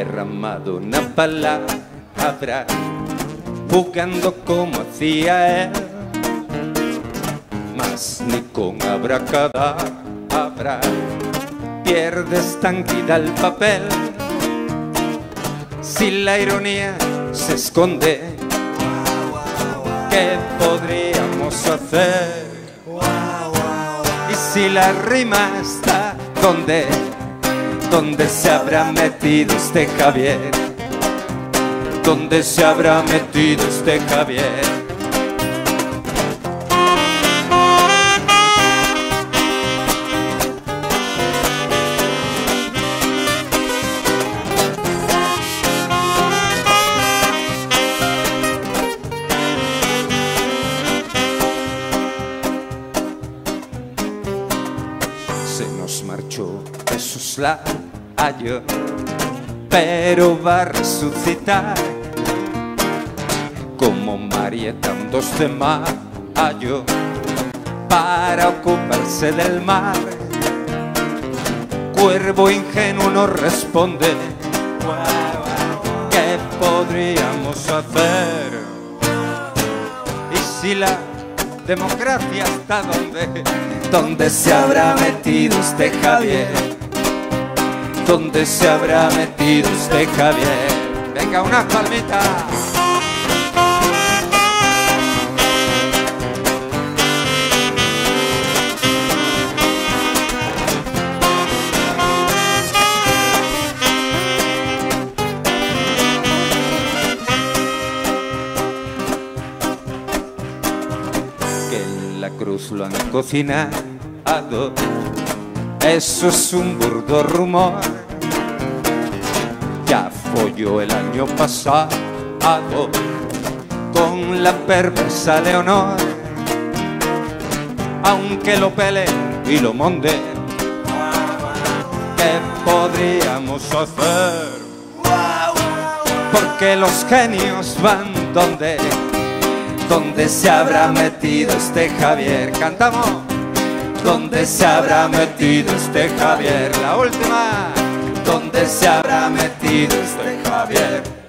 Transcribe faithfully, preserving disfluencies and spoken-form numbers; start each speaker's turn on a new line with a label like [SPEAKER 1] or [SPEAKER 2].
[SPEAKER 1] derramado una palabra, jugando como hacía él, mas ni con abracadabra pierdes tanquida el papel. Si la ironía se esconde, ¿qué podríamos hacer? Y si la rima está, ¿dónde? ¿Dónde se habrá metido este Javier? ¿Dónde se habrá metido este Javier? Se nos marchó de soslayo, pero va a resucitar como Marieta un dos de mayo para ocuparse del mar. Cuervo ingenuo nos responde, ¿qué podríamos hacer? Y si la democracia está donde, ¿dónde se habrá metido este Javier? ¿Dónde se habrá metido este Javier? Venga, unas palmitas. Que en la cruz lo han cocinado, eso es un burdo rumor. Ya folló el año pasado con la perversa Leonor. Aunque lo peleen y lo monden, ¿qué podríamos hacer? Porque los genios van donde, ¿dónde se habrá metido este Javier? Cantamos. ¿Dónde se habrá metido este Javier? La última. ¿Dónde se habrá metido este Javier?